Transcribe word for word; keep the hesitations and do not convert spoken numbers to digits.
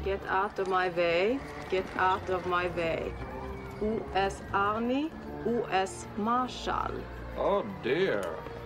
Get out of my way. Get out of my way. U S Army, U S Marshal. Oh dear.